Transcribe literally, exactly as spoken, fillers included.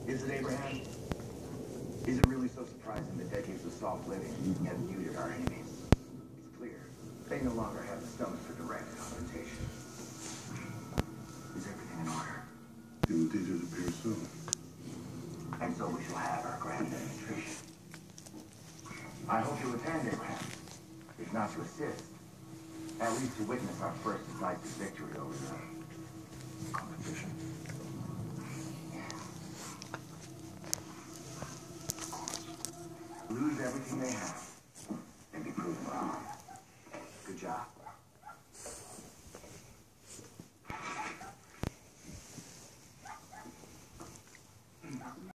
Is it, Abraham? Is it really so surprising that decades of soft living have muted our enemies? It's clear. They no longer have the stomach for direct confrontation. Is everything in order? Indeed, it appears so. And so we shall have our grand demonstration. I hope you attend, Abraham. If not to assist, at least to witness our first decisive victory over the competition. Lose everything they have and be proven wrong. Good job.